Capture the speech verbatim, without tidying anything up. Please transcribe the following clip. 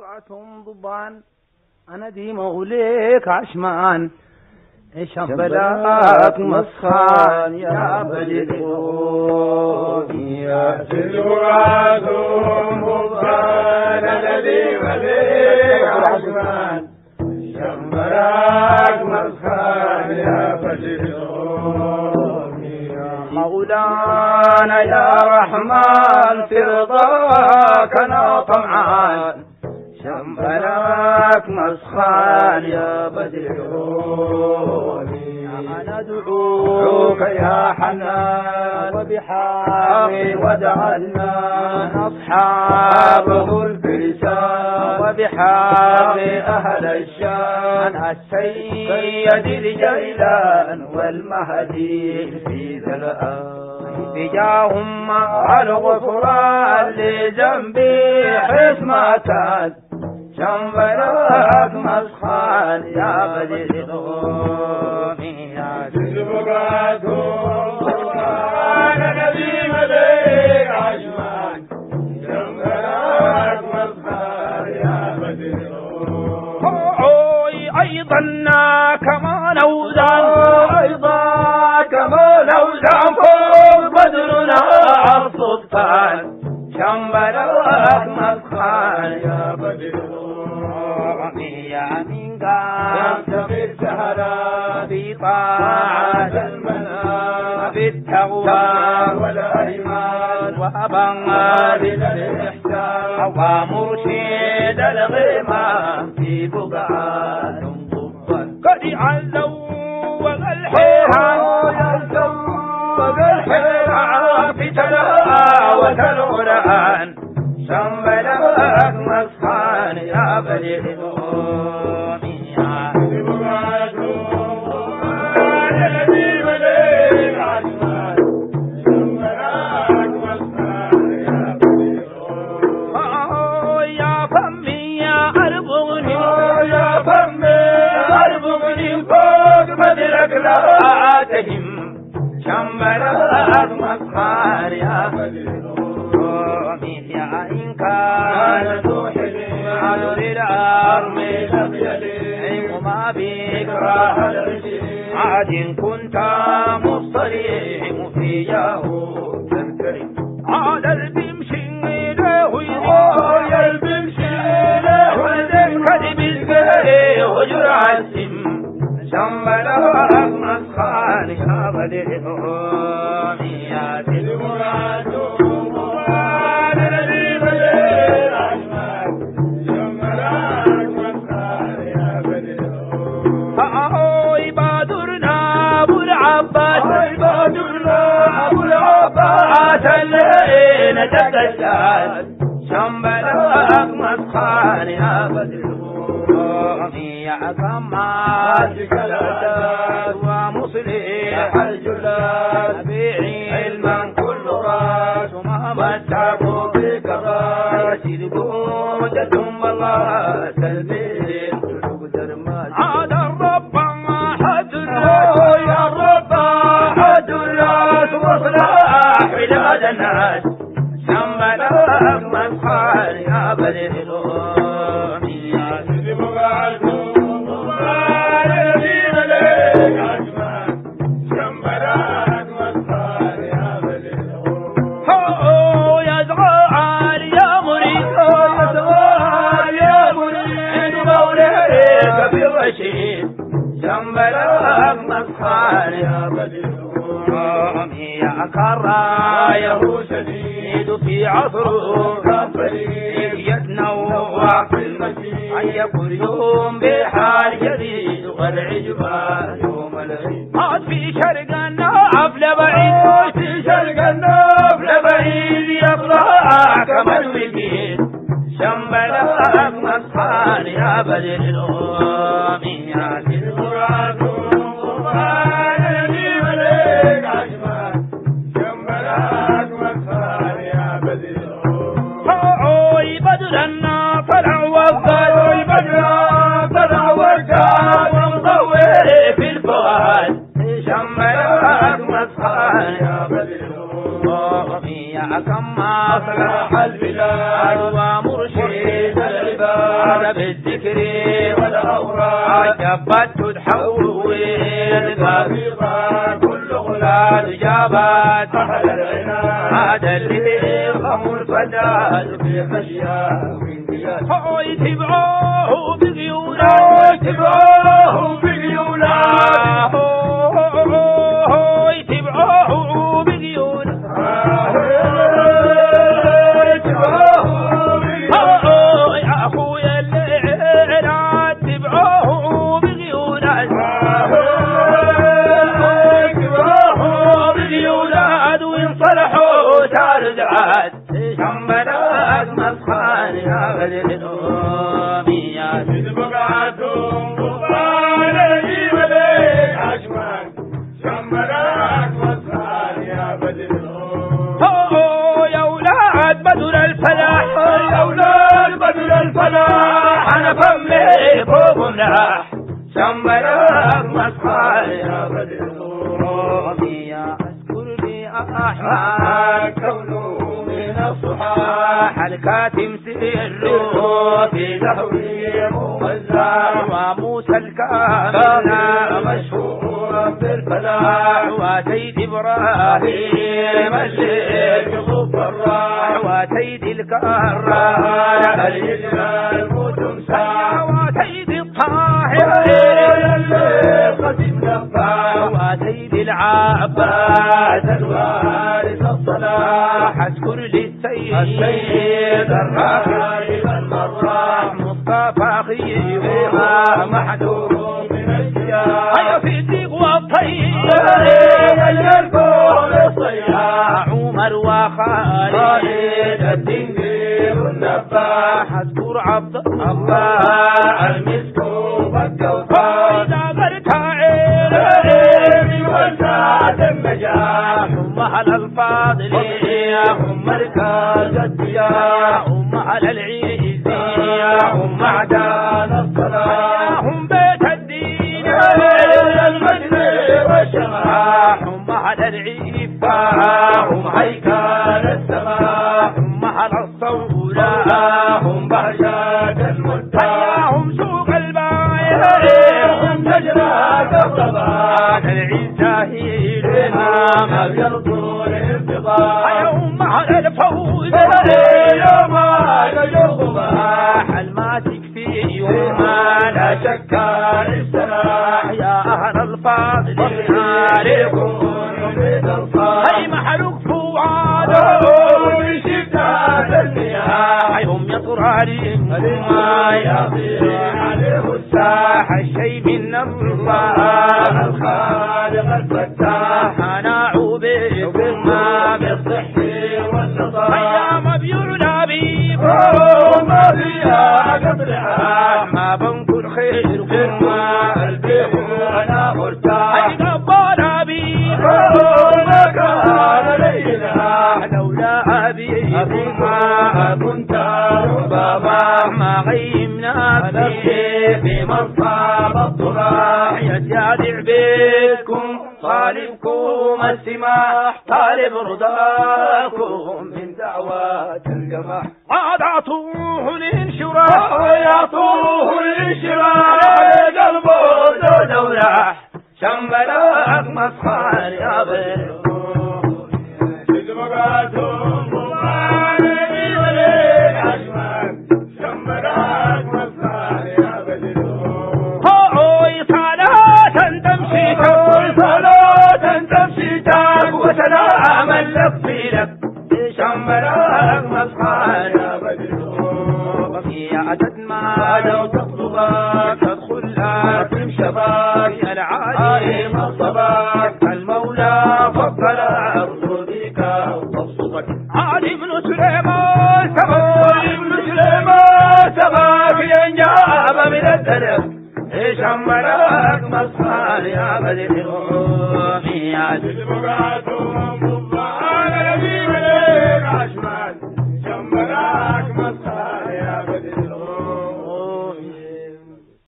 سبعة ضبان أنا دي موليك عشمان شبلاك مسخان يا بلدون يا سبعة ضبان أنا دي موليك عشمان شبلاك مسخان يا بلدون مولانا يا رحمن في رضاك أنا طمعان شنبلاك مسخان يا بدروني أنا أدعوك يا حنان وبحاقي ودعنا أصحابه الفرسان وبحاقي أهل الشان السيد الجيلان والمهدي في ذا الآن بجاهم مع الغفران لذنبي حسمتان شنبلاك مسخان يا بدروني يا سبعة ضبان أنا دي موليك عشمان شنبلاك مسخان يا بدروني أيضا كما نوزان أيضا كما نوزان فوق بدرنا السلطان شنبلاك مسخان يا بدروني يا من قام في السهرات بطاعة المنام بالتقوى والأيمان وأبنغاد الإحسان ومرشد الغمام في بقعات ضبا قد علوا والحيران والحيران في تلاوة القرآن شنبلاك مسخان يا بدروني يا سبعة ضبان أنا دي موليك عشمان شنبلاك مسخان يا بدروني يا فمي يا أربغني يا فمي أربغني فوق بدرك لا تهم شنبلاك مسخان يا بدروني يا إن كان توحدي عدل الأرض لم يلي وما بك راح عاد كنت مصطليم في يهود الكريم عاد البمشي له يا البمشي له كذب الكري وجرع السم شنبلاك مسخان يا بدروني يا سبعة ضبان أنا دي موليك عشمان شنبلاك مسخان يا بدروني بدرنا أبو العباس بدرنا أبو العباس الليل جد الشاس شنبلاك مسخان يا بدروني يا كمال الأساس ومصلح الجلاد بيعي علما كل راس ومهما تعبوا بك الراس جودة والله تلبين قلوب درمات عاد الرب أحد الناس يا الرب أحد الناس وصلاح بلاد الناس شنبلاك مسخان يا بدروني يا سبعة ضبان أنا دي موليك عشمان شنبلاك مسخان يا بدروني هو يزعى عالي يا مريد يا يا مريد موليك في الرشيد شنبلاك مسخان يا بدروني يا كرايه رايه شديد في عصره كفريق يتنوع في المسيح أن يكون يوم بحال جديد والعجبان يوم العيد عاد في شرقنا عفل بعيد في شرق النوب لبعيد يطلع كما الوكيد شنبلاك مسخان يا بدروني يا سبعة ضبان أنا دي موليك عشمان شنبلاك مسخان يا بدروني بدرنا طلع وفاد بدرنا طلع وكاد ومطور في الفؤاد شنبلاك مسخان يا بدروني يا كما أصلح البلاد ومرشد العباد بالذكر والأوراد جبت تحول قبيضة كل غلاد جابت أحلى العناد هذا اللي يفهم الفداد في خشية وانقياد هوي تبعوه بغيونا تبعوه بغيونا هوي تبعوه بغيونا رجعت شمبرات مسخان يا غدر الأميات بقعتهم بطال الجبلين عشمان شمبرات مسخان يا غدر الأميات يا ولاد بدر الفلاح يا أولاد بدر الفلاح أنا فمي فوق مناح شمبرات مسخان يا غدر الأميات أحمد كونه من الصحاح الكاتم سره في زهوي موزع وموسى الكامل مشهور بالفلاح وسيد إبراهيم الليل يصب الراح وسيد الكرار الهجرة المتمسح وسيد الطاهر اللي قدم نفاح وسيد العباس الوارث الصلاح اذكر للسيد السيد الراحل المراح مصطفى خيفها محدود من الشياح هيا في الديق والطيب الكون الصياح عمر وخالد الدنجير النباح اذكر عبد الله المسكوب الكوثر اذا برتعين وسعد النجاح هم على الفاضل هم مركز الضياء هم على العز هم معدن الصلاح هم بيت الدين المجد والشماح هم على العفة هم هيكل السماح هم على الصولة هم بهجة المتاح هم سوق البايع هم تجرى الصباح العزة هي ما بيرضوا الانفضاح هم على الفوز يوم على الغباح الماسك فيه وما لا شك السلاح يا أهل الفاضل عليكم هي محلوك فوعادهم من شدة المياه هم يطرارين ما يضيع عليه الساح الشيء من الله الخالق الفتاح أنا عبيكم ما بالصحي والنضاح أيام بيعلى بيكم ما فيها قطرها ما بنكر خيركم ما قلبكم أنا مرتاح أي قبال بيكم ما كان ليلها لولا أبيكم ما كنت ربما ما غيمنا نفسي في مصاب الضراح يتيادع بيتكم طالبكم السماح طالب رضاكم من دعوات الجماح عاد عطوه الانشراح ويعطوه الانشراح قلبه دوراح شمبلاك مسخان يا بيت شدمقاتهم مبارك وليك عشمان شمبلاك مسخان يا بيت هوي صلاة تمشي تقول صلاة تمشي تاك وسلاما لك في لك شمبلاك مسخان يا بيت يا أسد ما لو تطلبك تدخل لكن شباك العالي مصبك المولى فضل أرض بك وتبسطك علي بن سليمان سباك بن سليمان سباك ينجاب من الدرب شمبلاك مسخان يا بدر الرومي يا